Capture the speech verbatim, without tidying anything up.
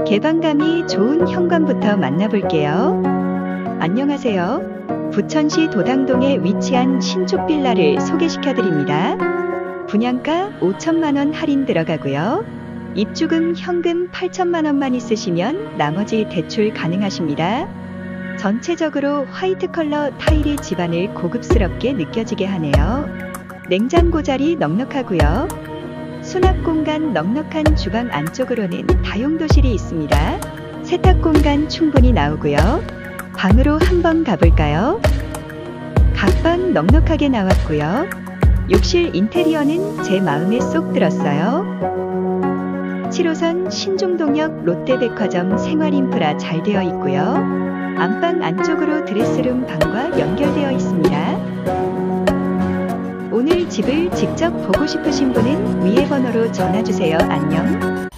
개방감이 좋은 현관부터 만나볼게요. 안녕하세요. 부천시 도당동에 위치한 신축 빌라를 소개시켜드립니다. 분양가 오천만 원 할인 들어가고요. 입주금 현금 팔천만 원만 있으시면 나머지 대출 가능하십니다. 전체적으로 화이트 컬러 타일이 집안을 고급스럽게 느껴지게 하네요. 냉장고 자리 넉넉하고요. 수납 공간 넉넉한 주방 안쪽으로는 다용도실이 있습니다. 세탁 공간 충분히 나오고요. 방으로 한번 가볼까요? 각방 넉넉하게 나왔고요. 욕실 인테리어는 제 마음에 쏙 들었어요. 칠 호선 신중동역 롯데백화점 생활인프라 잘 되어 있고요. 안방 안쪽으로 드레스룸 방과 연결되어 있습니다. 오늘 집을 직접 보고 싶으신 분은 위에 번호로 전화주세요. 안녕.